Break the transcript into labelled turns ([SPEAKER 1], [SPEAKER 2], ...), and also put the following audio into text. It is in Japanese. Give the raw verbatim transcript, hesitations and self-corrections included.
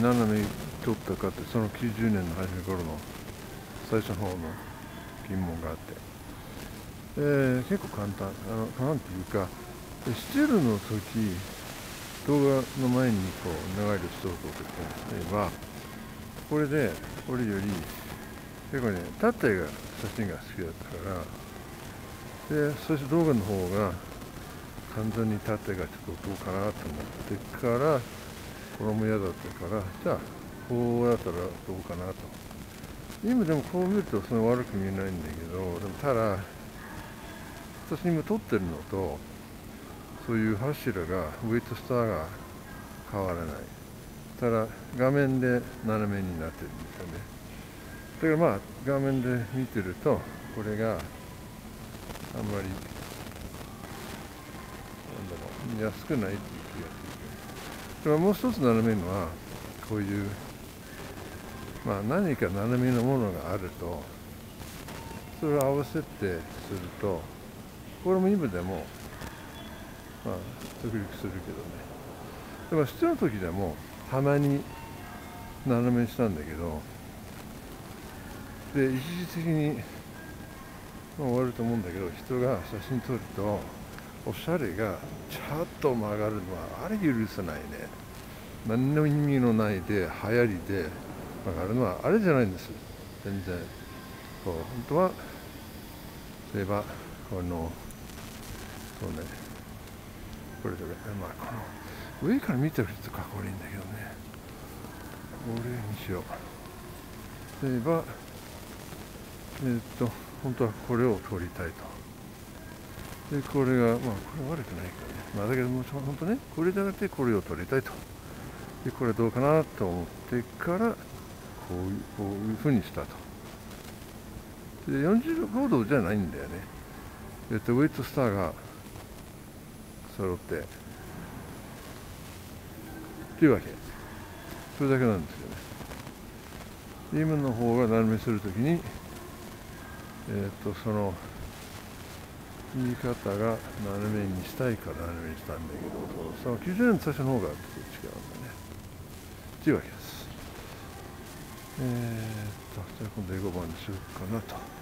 [SPEAKER 1] 斜めに取ったかって、そのきゅうじゅうねんの初め頃の最初の方の疑問があって、えー、結構簡単、あの簡単っていうか、スチールの時、動画の前にこう流れるストークをかければ、これで、これより、結構ね、縦が写真が好きだったから、で、そして動画の方が完全に縦がちょっとどうかなと思ってから、これも嫌だったから、じゃあ、こうやったらどうかなと。今でもこう見るとそんな悪く見えないんだけど、でもただ、私今撮ってるのと、そういう柱が、ウェイトスターが変わらない。ただ、画面で斜めになってるんですよね。だからまあ、画面で見てると、これがあんまり、なんだろう、見やすくないっていう気がする。でももう一つ斜めのは、こういう、まあ何か斜めのものがあると、それを合わせてすると、これも今でも、まあ、直立するけどね。でも必要な時でも、鼻に斜めにしたんだけど、で、一時的に、まあ、終わると思うんだけど、人が写真撮ると、おしゃれがちゃんと曲がるのは、あれ許せないね。何の意味のないで、流行りで曲がるのは、あれじゃないんです。全然。こう、本当は、例えば、この、そうね、これとか、まあ、この、上から見てる人かっこいいんだけどね。これにしよう。例えば、えー、っと、本当はこれを取りたいと。で、これが、まあ、これ悪くないからね。まあ、だけども、本当ね、これじゃなくてこれを取りたいと。で、これどうかなと思ってから、こういう、こういうふうにしたと。で、よんじゅうごどじゃないんだよね。えっと、ウェイトスターが揃って、というわけ。それだけなんですよね。今の方が斜めするときに、えっと、その、言い方が斜めにしたいから斜めにしたんだけど、そのきゅうじゅうねんの最初の方がちょっと違うんだね。というわけです。えー、っと、じゃあ今度英語版にしようかなと。